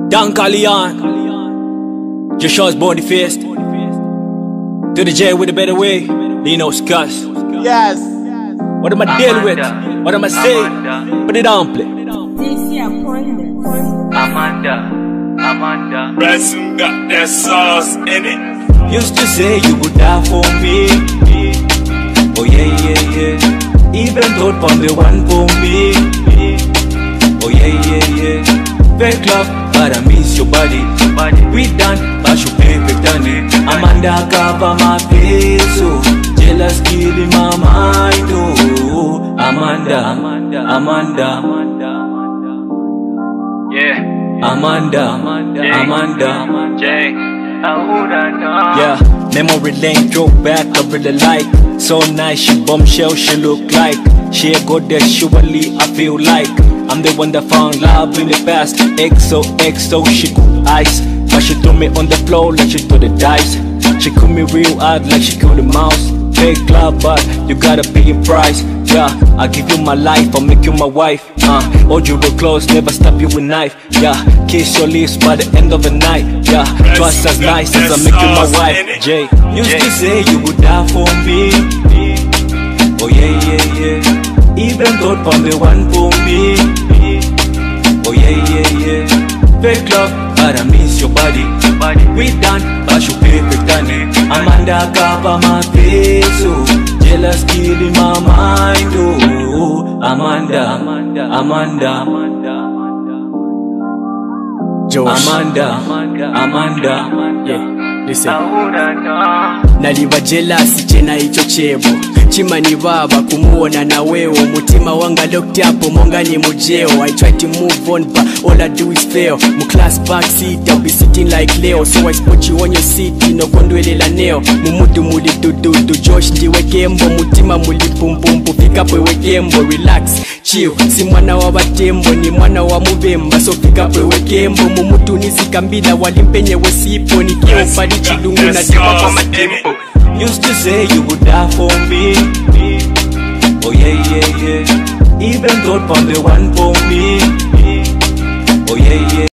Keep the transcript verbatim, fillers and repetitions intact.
Danka Leon, Joshua's Boniface, to the J with a better way, Lino Scott. Yes. What am I dealing with? What am I saying? Put it on play. Amanda, Amanda. Ransom got that sauce in it. Used to say you would die for me. Oh yeah, yeah, yeah. Even thought from the one for me. Oh yeah, yeah, yeah. Fake love, but I miss your body. We done, but you perfect on it. Amanda cover my face, oh. Jealous killing my mind, oh. Amanda, Amanda, Amanda, Yeah. Amanda, Amanda, Amanda. Jay, I wouldn't know. Yeah, memory lane, throw back, I really like. So nice, she bombshell, she look like. She a goddess, surely I feel like I'm the one that found love in the past. X O X O, she could ice, but she threw me on the floor like she threw the dice. She called me real hard like she killed a mouse. Fake love, but you gotta pay a price. Yeah, I give you my life, I'll make you my wife. Uh, hold you real close, never stab you with knife. Yeah, kiss your lips by the end of the night. Yeah, trust as nice as I make you my wife. Jay, used to say you would die for me. Oh yeah, yeah, yeah. Even thought from the one for me. Oh yeah, yeah, yeah. Fake love, but I miss your body. We done, but you perfect on it. Amanda cover my face, oh. Jealous killing my mind, oh. Amanda, Amanda, Amanda, Josh. Amanda, Amanda. Yeah, listen. I wouldn't know. Naliba jealous chena icho chebo chimani baba kumuona na wewe mutima wanga locked up monga ni mujeo. I try to move on but all I do is fail. Mu class back seat I'll be sitting like Leo, so I spot you on your seat no kondwelela neo. Mumudu muli dudu Josh ndiwe kembo mutima muli pumpumpu fika pwewe kembo. Relax chill, si mwana wa batembo ni mwana wa mubemba, so fika pwewe kembo. Mumutu nisikambila walimpenye wesipo nikio pali chilungu na dima kwa matempo. Used to say you would die for me. Oh yeah, yeah, yeah. Even thought from the one for me. Oh yeah, yeah.